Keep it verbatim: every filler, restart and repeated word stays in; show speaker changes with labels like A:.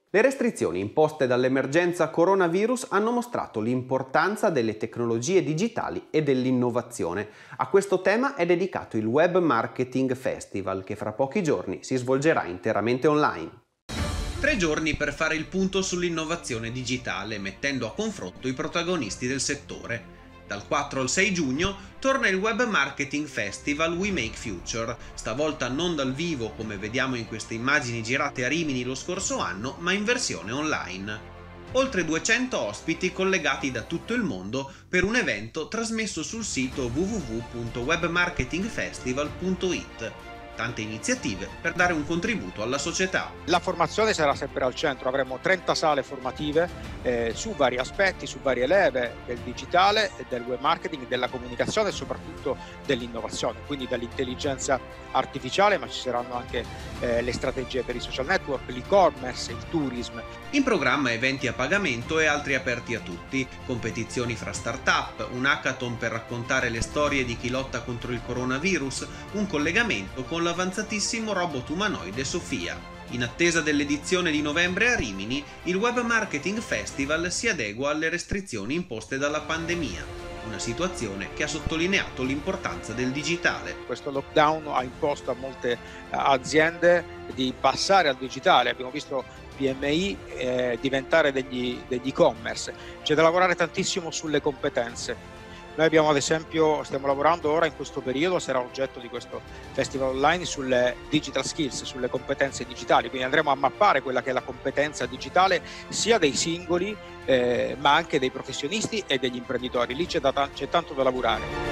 A: Le restrizioni imposte dall'emergenza coronavirus hanno mostrato l'importanza delle tecnologie digitali e dell'innovazione. A questo tema è dedicato il Web Marketing Festival, che fra pochi giorni si svolgerà interamente online.
B: Tre giorni per fare il punto sull'innovazione digitale, mettendo a confronto i protagonisti del settore. Dal quattro al sei giugno torna il Web Marketing Festival We Make Future, stavolta non dal vivo come vediamo in queste immagini girate a Rimini lo scorso anno, ma in versione online. Oltre duecento ospiti collegati da tutto il mondo per un evento trasmesso sul sito w w w punto webmarketingfestival punto i t. Tante iniziative per dare un contributo alla società.
C: La formazione sarà sempre al centro, avremo trenta sale formative eh, su vari aspetti, su varie leve del digitale, del web marketing, della comunicazione e soprattutto dell'innovazione, quindi dall'intelligenza artificiale, ma ci saranno anche eh, le strategie per i social network, l'e-commerce, il tourism.
B: In programma eventi a pagamento e altri aperti a tutti, competizioni fra start-up, un hackathon per raccontare le storie di chi lotta contro il coronavirus, un collegamento con l'avanzatissimo robot umanoide Sofia. In attesa dell'edizione di novembre a Rimini, il Web Marketing Festival si adegua alle restrizioni imposte dalla pandemia, una situazione che ha sottolineato l'importanza del digitale.
C: Questo lockdown ha imposto a molte aziende di passare al digitale, abbiamo visto P M I eh, diventare degli, degli e-commerce, c'è da lavorare tantissimo sulle competenze. Noi abbiamo ad esempio, stiamo lavorando ora in questo periodo, sarà oggetto di questo festival online, sulle digital skills, sulle competenze digitali, quindi andremo a mappare quella che è la competenza digitale sia dei singoli eh, ma anche dei professionisti e degli imprenditori, lì c'è, da, c'è tanto da lavorare.